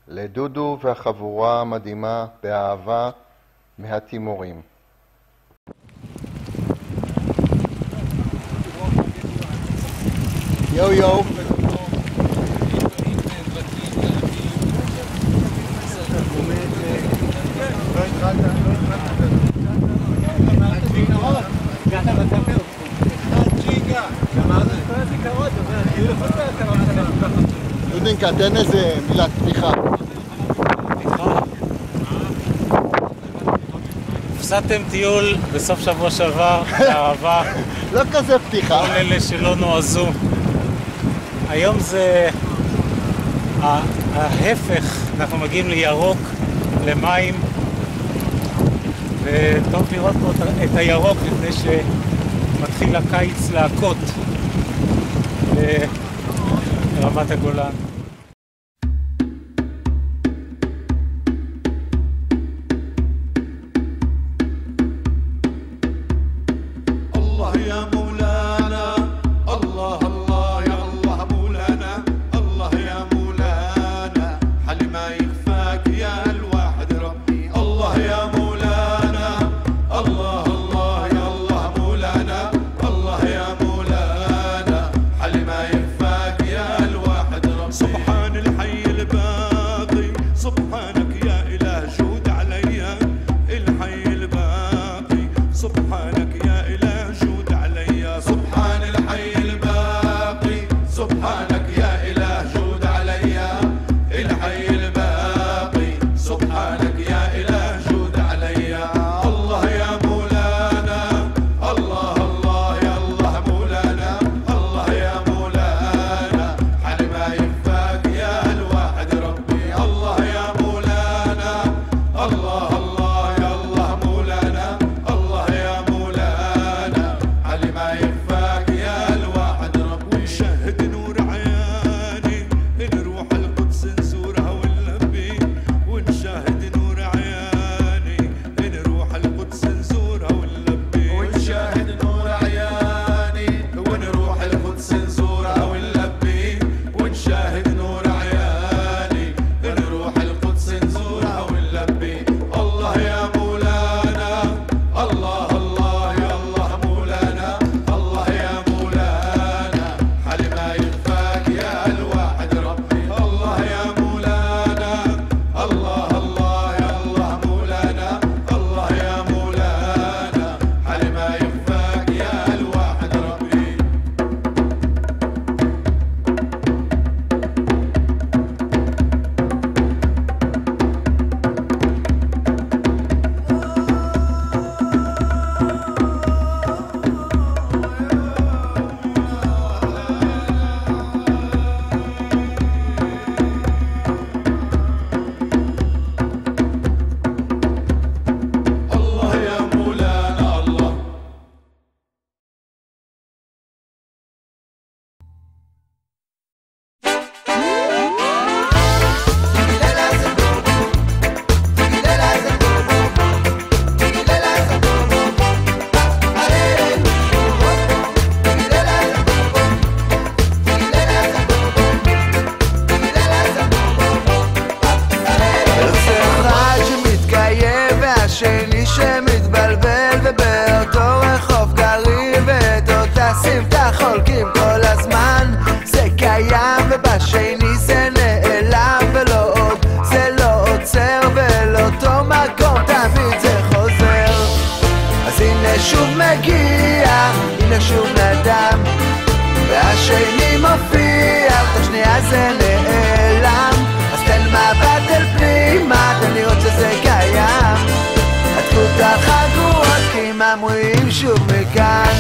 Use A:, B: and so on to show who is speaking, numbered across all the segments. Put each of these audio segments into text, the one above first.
A: לדודו והחבורה המדהימה באהבה מהתימורים. יו יו. דודינקה, תן איזה מילת פתיחה.
B: הפסדתם טיול בסוף שבוע שעבר, באהבה.
A: לא כזה פתיחה.
B: כל אלה שלא נועזו. היום זה ההפך, אנחנו מגיעים לירוק, למים, וטוב לראות פה את הירוק לפני שמתחיל הקיץ להכות ברמת הגולן.
C: שוב מגיע, הנה שוב נדם, והשני מופיע, תוך שנייה זה נעלם. אז תן מבט אל פנימה, תן לראות שזה קיים. התקות החגורות כי ממריאים שוב מכאן.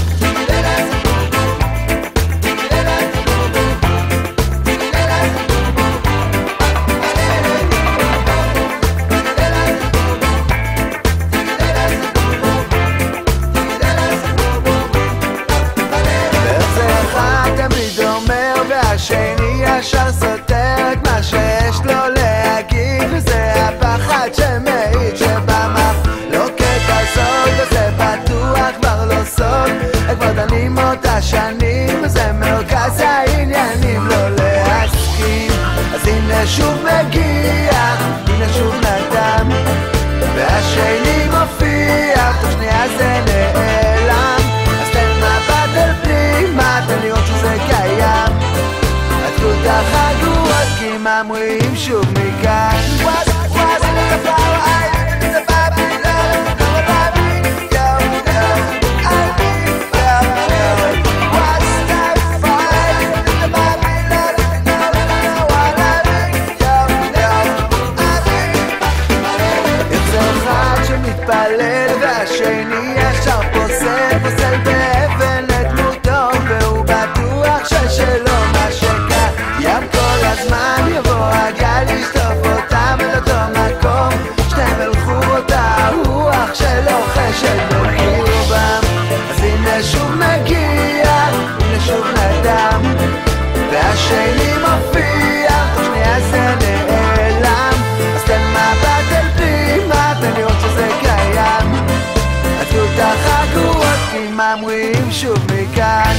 C: השני ישר סותר את מה שיש לו להגיד, וזה הפחד שמעיד שבמחלוקת הזאת, וזה בטוח כבר לא סוד, כבר דנים אותה שנים, וזה מרכז העניינים לא להסכים. אז הנה שוב מגיע, הנה שוב נדם, והשני מופיע, תוך שנייה זה נעלם. אז תן מבט אל פנימה, תן לראות שזה קיים. עטפו את החגורות כי ממריאים שוב מכאן. מתפלל והשני ישר פוסל באבן לדמותו, והוא בטוח ששלו מה שקיים כל הזמן. יבוא הגל לשטוף אותם אל אותו מקום, שניהם הלכו אותה רוח של אוחשת בקרבם. אז הנה שוב מגיע, הנה שוב נדם, והשני מופיע, תוך שנייה זה נעלם. אז תן מבט אל פנימה, תן לראות שזה קיים. עטפו את החגורות כי ממריאים שוב מכאן.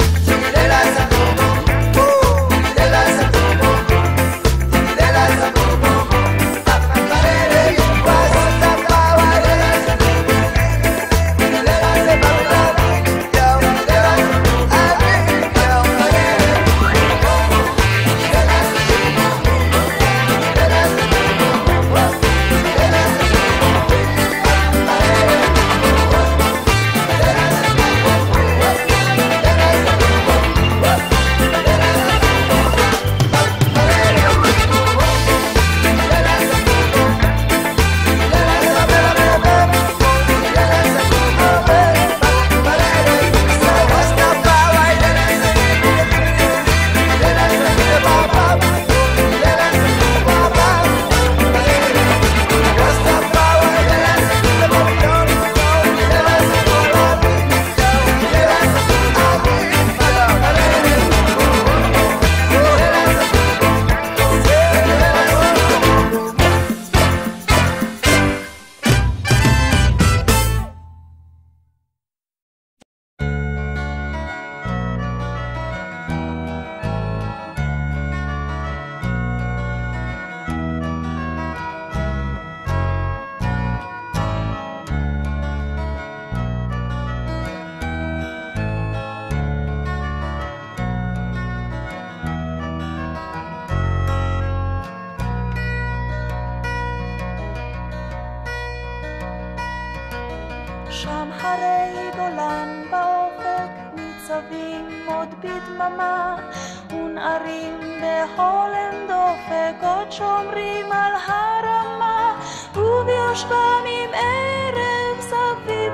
D: שם הרי גולן באופק ניצבים עוד בדממה, ונערים בהולם דופק עוד שומרים על הרמה, וביושבם עם ערב סביב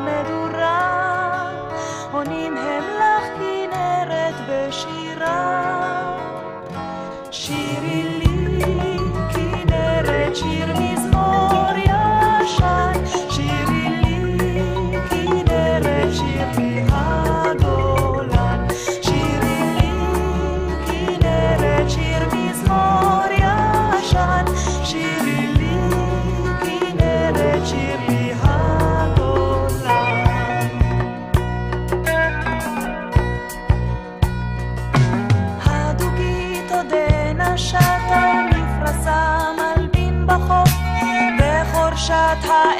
D: למדורה, עונים הם לך כנרת בשירה. שירי לי כנרת שיר מזמור ישן, שירי לי כנרת שיר מהגולן, שירי לי כנרת שיר מזמור ישן, שירי לי כנרת שיר מהגולן. הדוגית עודנה שטה מפרסה מלבין בחוף, וחורשת